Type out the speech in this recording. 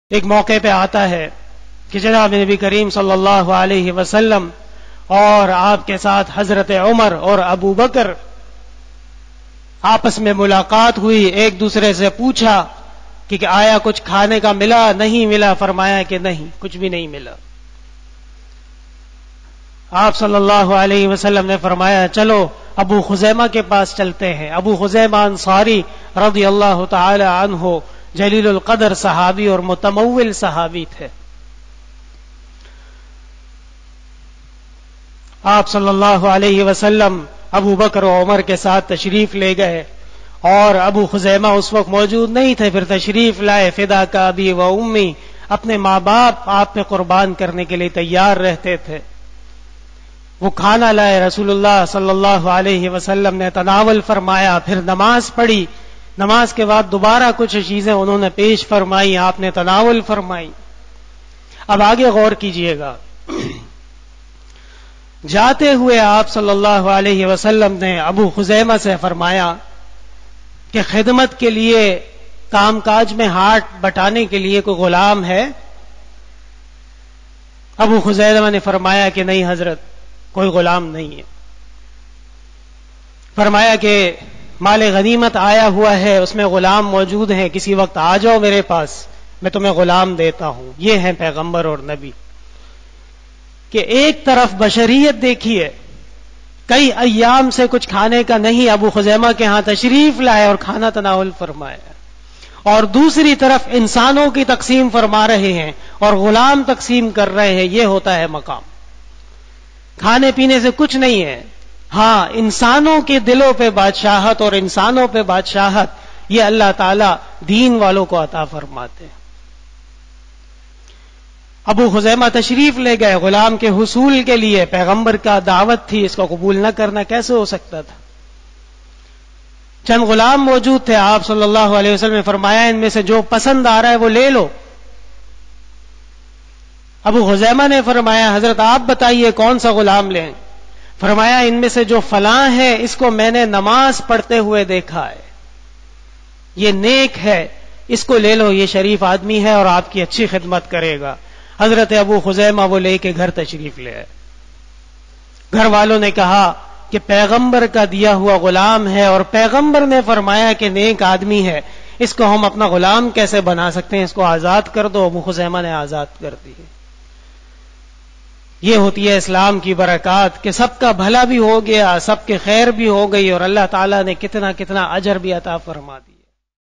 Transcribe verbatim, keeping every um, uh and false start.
ایک موقع پہ آتا ہے کہ جناب نبی کریم صلی اللہ علیہ وسلم اور آپ کے ساتھ حضرت عمر اور ابو بکر آپس میں ملاقات ہوئی. ایک دوسرے سے پوچھا کہ آیا کچھ کھانے کا ملا؟ نہیں ملا. فرمایا کہ نہیں، کچھ بھی نہیں ملا. آپ صلی اللہ علیہ وسلم نے فرمایا چلو ابو خزیمہ کے پاس چلتے ہیں. ابو خزیمہ انصاری رضی اللہ تعالی عنہ جلیل القدر صحابی اور متمول صحابی تھے. آپ صلی اللہ علیہ وسلم ابو بکر و عمر کے ساتھ تشریف لے گئے اور ابو خزیمہ اس وقت موجود نہیں تھے. پھر تشریف لائے. فدا کا ابی و امی، اپنے ماں باپ آپ پہ قربان کرنے کے لیے تیار رہتے تھے. وہ کھانا لائے. رسول اللہ صلی اللہ علیہ وسلم نے تناول فرمایا. پھر نماز پڑھی. نماز کے بعد دوبارہ کچھ چیزیں انہوں نے پیش فرمائی، آپ نے تناول فرمائی. اب آگے غور کیجئے گا. جاتے ہوئے آپ صلی اللہ علیہ وسلم نے ابو خزیمہ سے فرمایا کہ خدمت کے لیے، کام کاج میں ہاتھ بٹانے کے لیے کوئی غلام ہے؟ ابو خزیمہ نے فرمایا کہ نہیں حضرت، کوئی غلام نہیں ہے. فرمایا کہ مال غنیمت آیا ہوا ہے، اس میں غلام موجود ہیں، کسی وقت آ جاؤ میرے پاس، میں تمہیں غلام دیتا ہوں. یہ ہیں پیغمبر اور نبی کہ ایک طرف بشریت دیکھیے، کئی ایام سے کچھ کھانے کا نہیں، ابو خزیمہ کے ہاں تشریف لائے اور کھانا تناول فرمایا، اور دوسری طرف انسانوں کی تقسیم فرما رہے ہیں اور غلام تقسیم کر رہے ہیں. یہ ہوتا ہے مقام. کھانے پینے سے کچھ نہیں ہے. ہاں، انسانوں کے دلوں پہ بادشاہت اور انسانوں پہ بادشاہت یہ اللہ تعالی دین والوں کو عطا فرماتے ہیں. ابو خزیمہ تشریف لے گئے غلام کے حصول کے لیے. پیغمبر کا دعوت تھی، اس کو قبول نہ کرنا کیسے ہو سکتا تھا؟ چند غلام موجود تھے. آپ صلی اللہ علیہ وسلم نے فرمایا ان میں سے جو پسند آ رہا ہے وہ لے لو. ابو خزیمہ نے فرمایا حضرت آپ بتائیے کون سا غلام لیں؟ فرمایا ان میں سے جو فلاں ہے اس کو میں نے نماز پڑھتے ہوئے دیکھا ہے، یہ نیک ہے، اس کو لے لو، یہ شریف آدمی ہے اور آپ کی اچھی خدمت کرے گا. حضرت ابو خزیمہ وہ لے کے گھر تشریف لے آئے. گھر والوں نے کہا کہ پیغمبر کا دیا ہوا غلام ہے اور پیغمبر نے فرمایا کہ نیک آدمی ہے، اس کو ہم اپنا غلام کیسے بنا سکتے ہیں؟ اس کو آزاد کر دو. ابو خزیمہ نے آزاد کر دی. یہ ہوتی ہے اسلام کی برکات کہ سب کا بھلا بھی ہو گیا، سب کے خیر بھی ہو گئی اور اللہ تعالیٰ نے کتنا کتنا اجر بھی عطا فرما دی.